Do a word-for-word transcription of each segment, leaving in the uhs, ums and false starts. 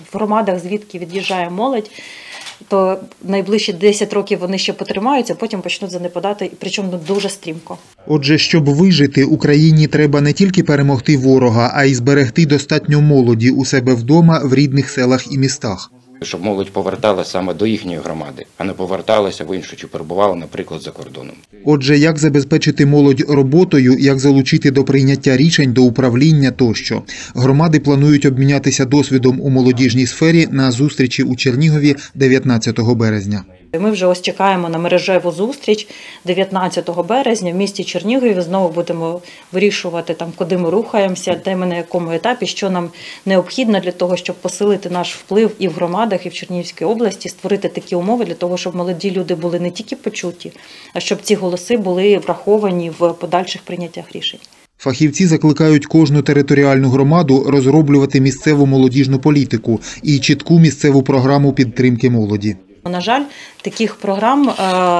в громадах, звідки від'їжджає молодь, то найближчі десять років вони ще потримаються, потім почнуть занепадати, причому дуже стрімко. Отже, щоб вижити, Україні треба не тільки перемогти ворога, а й зберегти достатньо молоді у себе вдома, в рідних селах і містах. Щоб молодь поверталася саме до їхньої громади, а не поверталася в іншу чи перебувала, наприклад, за кордоном. Отже, як забезпечити молодь роботою, як залучити до прийняття рішень, до управління тощо. Громади планують обмінятися досвідом у молодіжній сфері на зустрічі у Чернігові дев'ятнадцятого березня. Ми вже ось чекаємо на мережеву зустріч дев'ятнадцятого березня в місті Чернігові. Знову будемо вирішувати, там, куди ми рухаємося, де ми на якому етапі, що нам необхідно для того, щоб посилити наш вплив і в громадах, і в Чернігівській області, створити такі умови для того, щоб молоді люди були не тільки почуті, а щоб ці голоси були враховані в подальших прийняттях рішень. Фахівці закликають кожну територіальну громаду розроблювати місцеву молодіжну політику і чітку місцеву програму підтримки молоді. На жаль, таких програм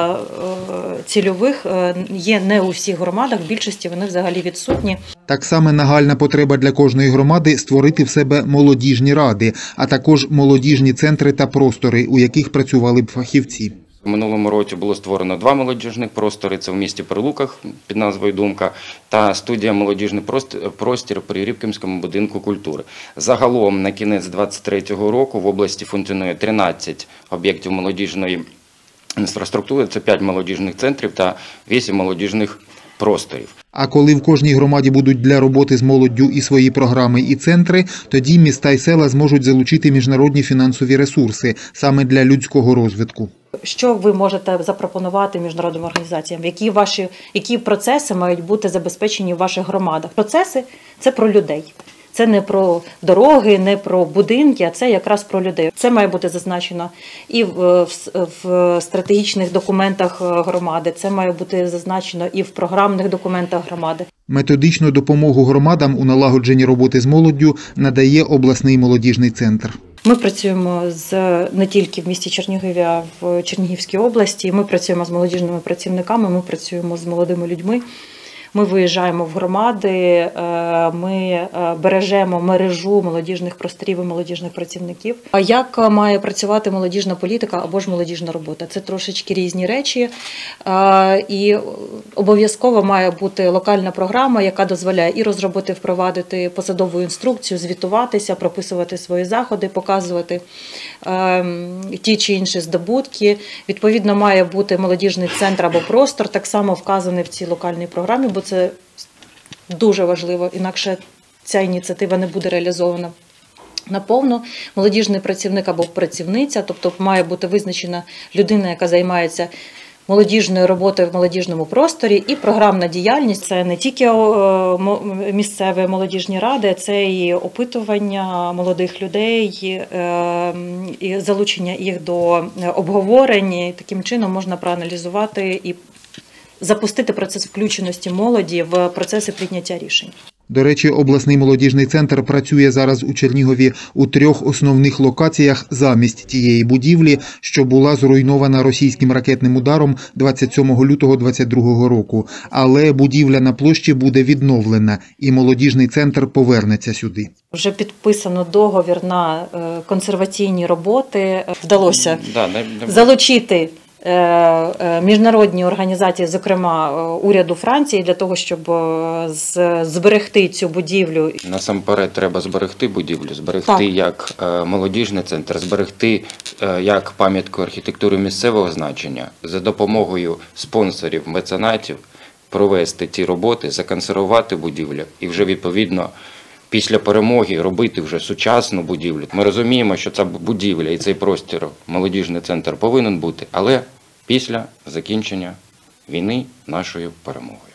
цільових є не у всіх громадах, в більшості вони взагалі відсутні. Так само нагальна потреба для кожної громади – створити в себе молодіжні ради, а також молодіжні центри та простори, у яких працювали б фахівці. У минулому році було створено два молодіжних простори, це в місті Прилуках під назвою «Думка» та студія «Молодіжний простір» при Рібківському будинку культури. Загалом на кінець двадцять третього року в області функціонує тринадцять об'єктів молодіжної інфраструктури, це п'ять молодіжних центрів та вісім молодіжних просторів. А коли в кожній громаді будуть для роботи з молоддю і свої програми, і центри, тоді міста й села зможуть залучити міжнародні фінансові ресурси саме для людського розвитку. Що ви можете запропонувати міжнародним організаціям? Які ваші, які процеси мають бути забезпечені в ваших громадах? Процеси – це про людей. Це не про дороги, не про будинки, а це якраз про людей. Це має бути зазначено і в, в, в стратегічних документах громади, це має бути зазначено і в програмних документах громади. Методичну допомогу громадам у налагодженні роботи з молоддю надає обласний молодіжний центр. Ми працюємо з, не тільки в місті Чернігові, а в Чернігівській області. Ми працюємо з молодіжними працівниками, ми працюємо з молодими людьми. Ми виїжджаємо в громади, ми бережемо мережу молодіжних просторів і молодіжних працівників. А як має працювати молодіжна політика або ж молодіжна робота? Це трошечки різні речі. І обов'язково має бути локальна програма, яка дозволяє і розробити, впровадити посадову інструкцію, звітуватися, прописувати свої заходи, показувати ті чи інші здобутки. Відповідно, має бути молодіжний центр або простор, так само вказаний в цій локальній програмі, бо це дуже важливо, інакше ця ініціатива не буде реалізована наповну. Молодіжний працівник або працівниця, тобто має бути визначена людина, яка займається молодіжною роботою в молодіжному просторі, і програмна діяльність – це не тільки місцеві молодіжні ради, це і опитування молодих людей, і залучення їх до обговорень. Таким чином можна проаналізувати і запустити процес включеності молоді в процеси прийняття рішень. До речі, обласний молодіжний центр працює зараз у Чернігові у трьох основних локаціях замість тієї будівлі, що була зруйнована російським ракетним ударом двадцять сьомого лютого двадцять другого року. Але будівля на площі буде відновлена, і молодіжний центр повернеться сюди. Вже підписано договір на консерваційні роботи. Вдалося да, не, не... залучити міжнародні організації, зокрема уряду Франції, для того, щоб зберегти цю будівлю. Насамперед треба зберегти будівлю, зберегти так. як молодіжний центр, зберегти як пам'ятку архітектури місцевого значення, за допомогою спонсорів, меценатів провести ті роботи, законсервувати будівлю і вже відповідно після перемоги робити вже сучасну будівлю. Ми розуміємо, що ця будівля і цей простір, молодіжний центр повинен бути, але після закінчення війни нашою перемогою.